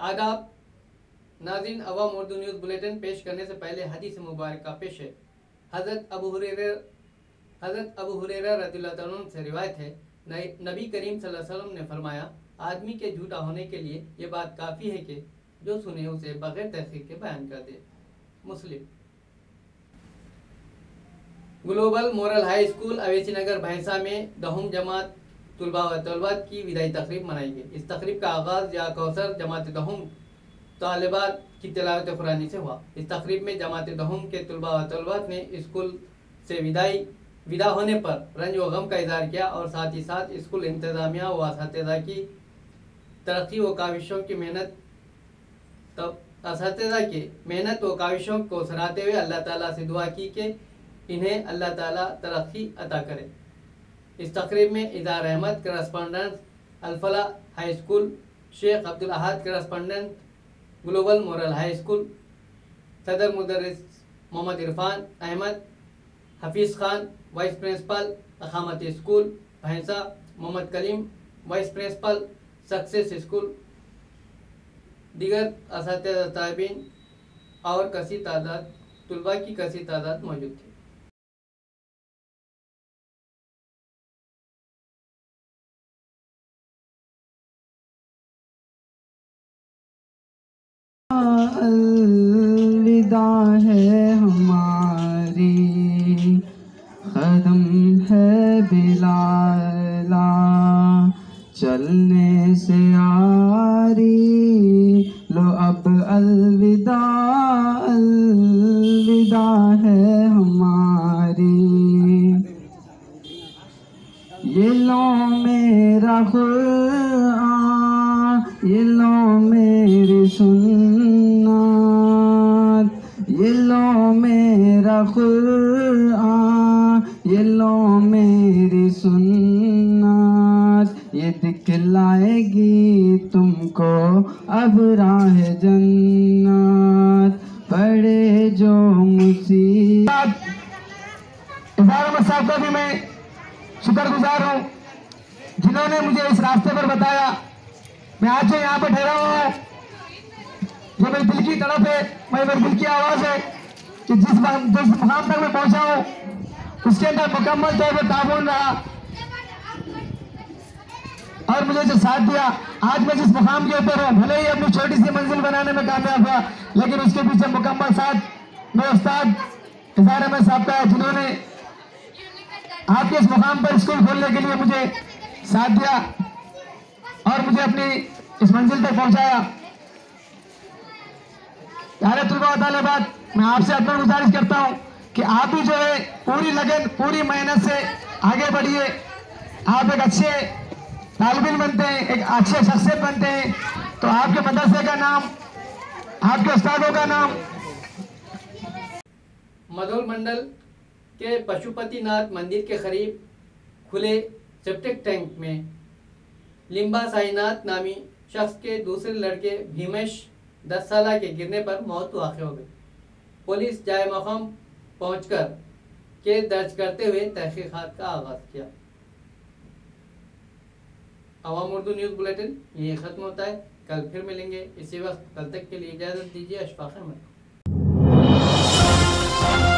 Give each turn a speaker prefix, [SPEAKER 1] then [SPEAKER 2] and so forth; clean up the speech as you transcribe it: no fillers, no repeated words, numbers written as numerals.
[SPEAKER 1] आदाब नाज़रीन, अवाम Urdu news bulletin पेश करने से पहले हदीस मुबारक का पेश है। हज़रत अबू हुरैरा रज़ियल्लाहु अन्हु से रिवायत है, नबी करीम सल्लल्लाहु अलैहि वसल्लम ने फरमाया, आदमी के झूठा होने के लिए ये बात काफ़ी है कि जो सुने उसे बगैर तहक़ीक़ के बयान कर दे। मुस्लिम। Global moral high school Owaisi Nagar Bhainsa में 10वीं जमात तुलबा व तलबात की विदाई तकरीब मनाई गई। इस तकरीब का आगाज़ या कौसर जमात 10वीं तालिबात की तिलावत कुरानी से हुआ। इस तकरीब में जमात 10वीं के तुलबा व तलबात ने स्कूल से विदा होने पर रंज व गम का इज़हार किया और साथ ही साथ स्कूल इंतज़ामिया व असातिज़ा की तरक्की व काविशों की मेहनत व काविशों को सराहते हुए अल्लाह ताला से दुआ की कि इन्हें अल्लाह ताला तरक्की अता करे। इस तकरीब में Izhar Ahmed correspondent Al Falah high school, Sheikh Abdul Ahad correspondent global moral high school, सदर मुदर्रिस मोहम्मद इरफान अहमद, हफीज़ खान वाइस प्रिंसिपल अखामती school Bhainsa, Mohammed Kaleem vice principal success school, दीगर असातिज़ा तालिबीन और कसी तादाद तुलबा की कसी तादाद मौजूद थी।
[SPEAKER 2] अलविदा है हमारी कदम है बिलाला, चलने से यारी लो अब अलविदा, अलविदा है हमारी। ये लो मेरा कुरान, ये लो मेरी सुन्नत, ये लो मेरा कुरान, ये लो मेरी सुन्नत, ये दिखलाएगी तुमको अब राह जन्नत। पड़े जो मुसीबत, इज़हार अहमद साहब का भी मैं शुक्रगुजार हूँ जिन्होंने मुझे इस रास्ते पर बताया। मैं आज जो यहाँ पर ठहरा हुआ हूँ, ये मेरे दिल की तड़प है, मेरे दिल की आवाज़ है कि जिस मुकाम तक मैं पहुँचा हूँ उसके अंदर मुकम्मल तौर पर ताबून रहा और मुझे जो साथ दिया। आज मैं जिस मुकाम के ऊपर हूँ, भले ही अपनी छोटी सी मंजिल बनाने में कामयाब हुआ, लेकिन उसके पीछे मुकम्मल साथ मेरे उस्ताद इज़हार अहमद साहब का है, जिन्होंने आपके इस मुकाम पर स्कूल खोलने के लिए मुझे साथ दिया और मुझे अपनी इस मंजिल तक पहुंचाया। प्यारे तुलबा व तालिबात, मैं आपसे अदब गुजारिश करता हूं कि आप भी जो है पूरी लगन पूरी मेहनत से आगे बढ़िए। आप एक अच्छे तालिबिन बनते हैं, एक अच्छे शख्सियत बनते हैं, तो आपके मदरसे का नाम, आपके उस्तादों का नाम।
[SPEAKER 1] मधोल मंडल के पशुपतिनाथ मंदिर के करीब खुले सेप्टिक टैंक में लिम्बा साईनाथ नामी शख्स के दूसरे लड़के भीमेश 10 साल के गिरने पर मौत वाक़ हो गई। पुलिस जाए मकाम पहुंचकर केस दर्ज करते हुए तहकीकात का आगाज़ किया। अवाम उर्दू न्यूज़ बुलेटिन ये ख़त्म होता है। कल फिर मिलेंगे इसी वक्त। कल तक के लिए इजाज़त दीजिए। अशफाक अहमद।